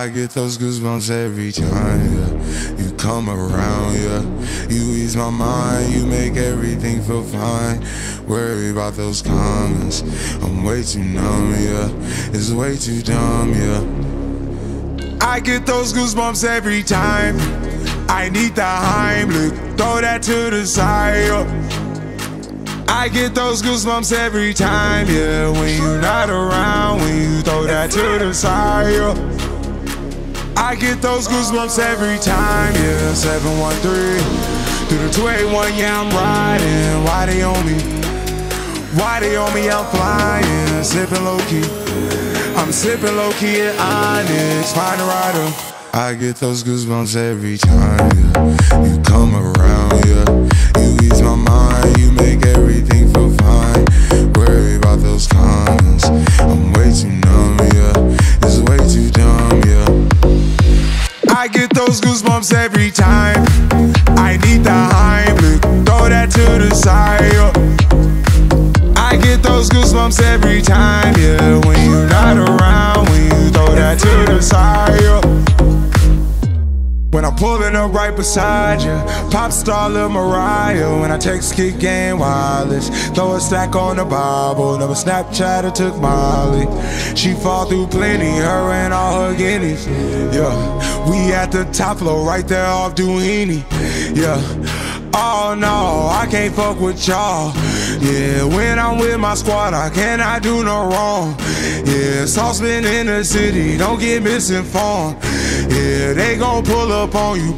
I get those goosebumps every time, yeah. You come around, yeah. You ease my mind, you make everything feel fine. Worry about those comments, I'm way too numb, yeah. It's way too dumb, yeah. I get those goosebumps every time. I need the Heimlich, throw that to the side, yeah. I get those goosebumps every time, yeah. When you're not around, when you throw that to the side, yeah. I get those goosebumps every time, yeah. 713 through the 281, yeah, I'm riding. Why they on me? Why they on me? I'm flying, sipping low key. I'm sipping low key at Onyx, find a rider. I get those goosebumps every time, yeah. You come around, yeah. You ease my mind, you make everything feel fine. Worry about those comments, I'm way too numb, yeah. It's way too dumb, yeah. I get those goosebumps every time. I need the Heimlich, throw that to the side, yeah. I get those goosebumps every time, yeah. When you're not around, when you throw that to the side, yeah. When I'm pulling up right beside you, pop star Lil Mariah. When I text Kick Game Wireless, throw a stack on the Bible. Never Snapchat or took Molly. She fall through plenty, her and all her guineas. Yeah, we at the top floor, right there off Duini. Yeah, oh no, I can't fuck with y'all. Yeah, when I'm with my squad, I cannot do no wrong. Yeah, saucepan in the city, don't get misinformed. Yeah, they gon' pull up on you.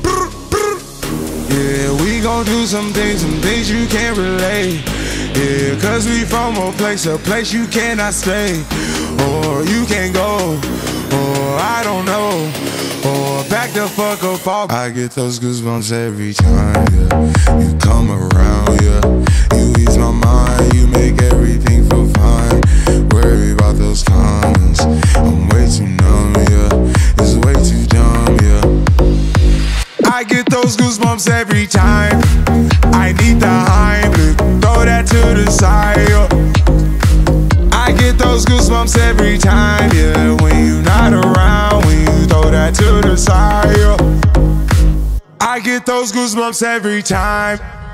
Yeah, we gon' do some things you can't relate. Yeah, cause we from a place you cannot stay. Or you can't go, or I don't know. Or back the fuck up off. I get those goosebumps every time, yeah. You come around, yeah. You ease my mind, you make everything feel fine. Worry about those comments, I'm way too numb, yeah. It's way too dumb, yeah. I get those goosebumps every time. I need the Heimlich, throw that to the side, yeah. I get those goosebumps every time, yeah. When you're not around, when you throw that to the side, yeah. I get those goosebumps every time.